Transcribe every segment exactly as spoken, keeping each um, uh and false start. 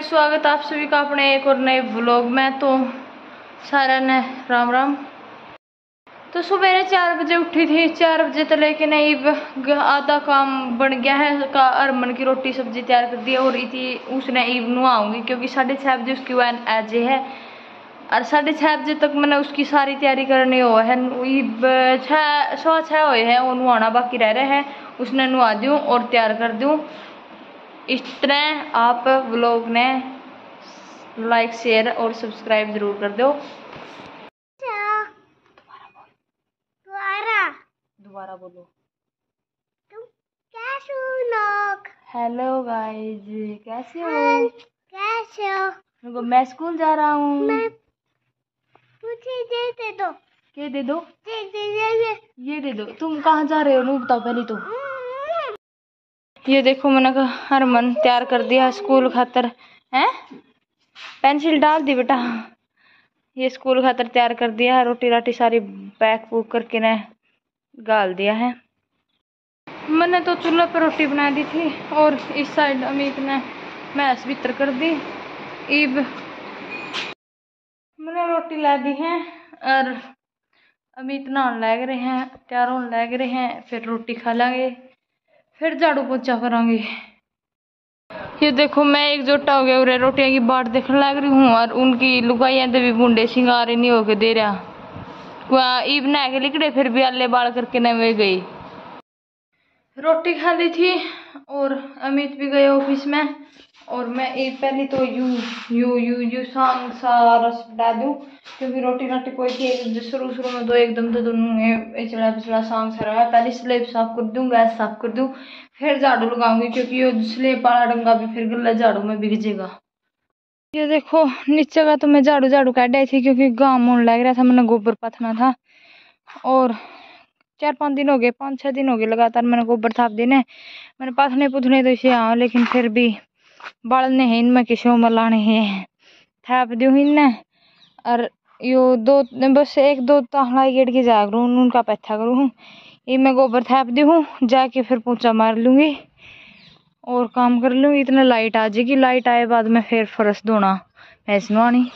स्वागत आप सभी का अपने एक और नए व्लॉग में। तो सारा ने राम राम। तो सुबह चार बजे उठी थी, चार बजे तो लेके नहीं आधा काम बन गया है का अरमन की रोटी सब्जी तैयार कर दी है और इतनी उसने ईब नुआऊंगी क्योंकि साढ़े छः बजे उसकी वैन एजे है और साढ़े छः बजे तक मैंने उसकी सारी तैयारी करनी हो है। ईब छः सवा छः हुए हैं और नुआना बाकी रह रहे हैं, उसने नुआ दूँ और तैयार कर दूँ। इस तरह आप व्लॉग ने लाइक शेयर और सब्सक्राइब जरूर कर दो। दोबारा दोबारा बोलो। तुम कैसे हो लोग? हेलो गाइस, कैसे हो? कैसे हो? रुको, मैं स्कूल जा रहा हूँ। मैं मुझे दे दे दो। क्या दे दो? दे दे ये ये दे दो। तुम कहाँ जा रहे हो नू बताओ पहले तो। ये देखो मैंने कहा हरमन तैयार कर दिया स्कूल खातर हैं, पेंसिल डाल दी बेटा। ये स्कूल खातर तैयार कर दिया है, रोटी राटी सारी पैक वूक करके ने गाल दिया है। मैंने तो चूल्हे पर रोटी बना दी थी और इस साइड अमित ने मैस भीतर कर दी। ईब मैंने रोटी ला दी है और अमित नहाने लग रहे हैं, तैयार होने लग रहे हैं, फिर रोटी खा लेंगे, फिर झाड़ू पोछा करेंगे। ये देखो मैं एकजुट हो गया और रोटियां की बाट देखने लग रही हूँ और उनकी लुगाइयां तो भी बूंदे सिंगार ही नहीं होके दे रहा। ईब नहा के लिकड़े फिर भी अल्ले बाल करके नवे गई। रोटी खा ली थी और अमित भी गए ऑफिस में और मैं एक पहले तो यू यू यू यू सांग सारा बता दूँ क्योंकि रोटी राटी कोई थी शुरू शुरू में तो एकदम तो दोनों पिछला पिछला सांग सारा पहले स्लेब साफ कर दूँ, गैस साफ कर दूँ, फिर झाड़ू लगाऊंगी क्योंकि ये स्लेब वाला डंगा भी फिर गला झाड़ू में बिक जाएगा। ये देखो नीचे का तो मैं झाड़ू झाड़ू काट आई थी क्योंकि गाँव होने लग रहा था, मैंने गोबर पथना था और चार पाँच दिन हो गए, पाँच छः दिन हो गए लगातार मैंने गोबर थाप देने। मैंने पथने पुथने तो इसे हाँ लेकिन फिर भी बालने हैं इनमें किसी उम्र लाने हैं थाप दू इनने और यो दो बस एक दो ताहलाई गेट की जा करूँ उनका पैथा करूँ। ये मैं गोबर थाप दी हूँ, जाके फिर पोछा मार लूँगी और काम कर लूँगी। इतना लाइट आ जाएगी, लाइट आए बाद में फिर फर्श धोना भैंस नहानी।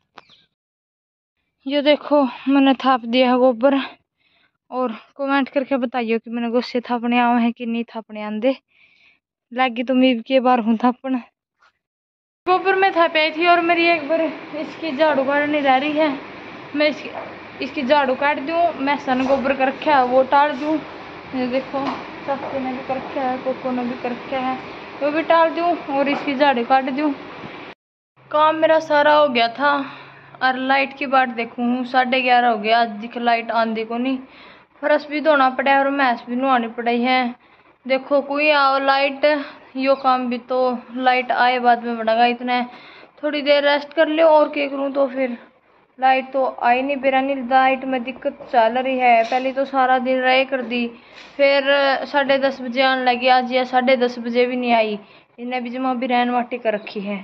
ये देखो मैंने थाप दिया है गोबर और कमेंट करके बताइए कि मैंने गुस्से थापने आवे हैं कि नहीं थापने आंदे लगी तो मीब के बार हूँ थापन। गोबर में थाप आई थी और मेरी एक बार इसकी झाड़ू काटनी रह रही है, मैं इसकी इसकी झाड़ू काट दूँ। मैं सन गोबर कर रखा है वो टाल दूँ। ये देखो सस्ते ने भी कर रखा है, कोको ने भी कर रखा है, वो भी टाल दूँ और इसकी झाड़ू काट दूँ। काम मेरा सारा हो गया था और लाइट की बाट देखूँ साढ़े ग्यारह हो गया, आज दिख लाइट आंधी को नहीं। फर्श भी धोना पड़ा और मैस भी नहानी पड़ी है। देखो कोई आओ लाइट, यो काम भी तो लाइट आए बाद में बढ़ेगा। इतने थोड़ी देर रेस्ट कर लो और क्या करूँ तो फिर लाइट तो आई नहीं, बेरा नहीं लाइट में दिक्कत चल रही है। पहले तो सारा दिन रहे कर दी, फिर साढ़े दस बजे आने लगी, आज या साढ़े दस बजे भी नहीं आई। इन्हें भी जमा भी रहन वाटी कर रखी है।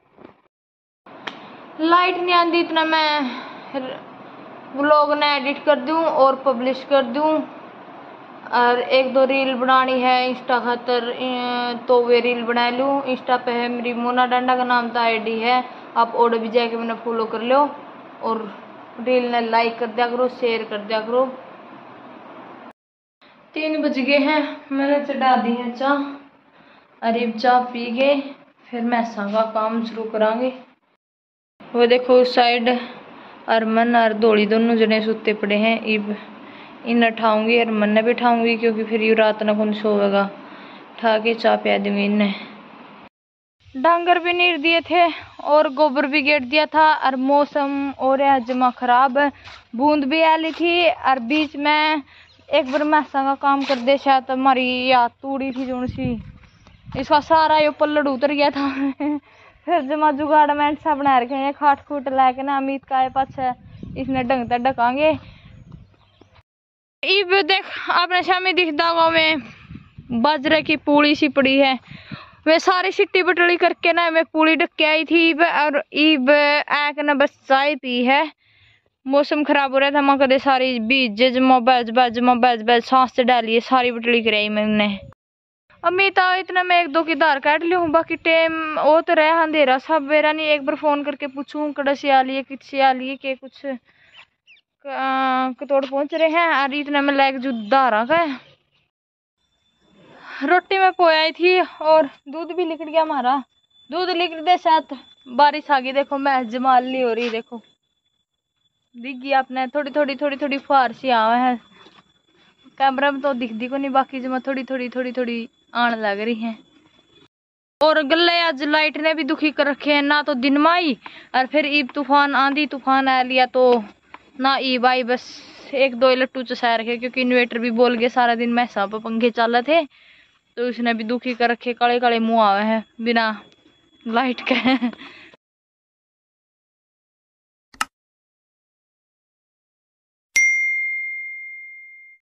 लाइट नहीं आती इतना मैं व्लॉग ने एडिट कर दूं और पब्लिश कर दूं और एक दो रील बनानी है इंस्टा खातर तो वे रील बना लूँ। इंस्टा पे है मेरी मोना डांडा का नाम था आईडी है, आप ओडे भी जाके मैंने फॉलो कर लो और रील ने लाइक कर दिया करो, शेयर कर दिया करो। तीन बज गए हैं, मैंने चढ़ा दी है चाह और अब चाह पी गए फिर मैसा का काम शुरू करांगे। वो देखो उस साइड अरमन और धोली दोनों जने सुते पड़े हैं। इब इन उठाऊंगी अरमन ने भी उठाऊंगी क्योंकि फिर यू रात न कौन सोएगा, उठा के चाह पिया दूंगी इन्हें। डांगर भी नीर दिए थे और गोबर भी गेट दिया था और मौसम और जमा खराब, बूंद भी आली थी और बीच में एक बार मैसा का काम कर दे शायद हमारी याद तूड़ी थी जो सी इसका सारा यो पल्लड़ उतर गया था। फिर जमा जुगाड़मेंट सा बना रखे हैं खाट खूट लाके ना अमित का पाछे इसने ढंग तक ढकांगे। इब देख आपने शामी दिखता हुआ में बाजरे की पूड़ी सी पड़ी है, वे सारी सिट्टी बटड़ी करके ना मैं पूड़ी ढक के आई थी और ईब एक ना बस चाय पी है। मौसम खराब हो रहा था, मैं कदे सारी बीज जमा बज बज जमा बज बज सांस से डाली सारी बटड़ी कराई मैंने अमित आओ इतना मैं एक दो की धार काट ली हूँ, बाकी टाइम वो तो रहा अंधेरा सब मेरा नहीं। एक बार फोन करके पूछूं कड़ा से आ लिए कित से आ लिए के कुछ कतोड़ पहुंच रहे हैं। और इतना में लाइक जो धारा का है। रोटी में पोई थी और दूध भी निकल गया हमारा। दूध निकलते साथ बारिश आ गई। देखो मैं जमाल ली हो रही, देखो दिख गई आपने थोड़ी थोड़ी थोड़ी थोड़ी फुहार सी आवा है। कैमरा में तो दिखती को नहीं, बाकी जमा थोड़ी थोड़ी थोड़ी थोड़ी आने लग रही है। और गले आज लाइट ने भी दुखी कर रखे हैं, ना तो दिन में आई और फिर ईब तूफान आंधी तूफान आ लिया तो ना ईब आई। बस एक दो लट्टू चसा रखे क्योंकि इन्वेटर भी बोल गए सारा दिन मैसा पर पंखे चल थे तो उसने भी दुखी कर रखे। काले काले मुंह आवे हैं बिना लाइट के।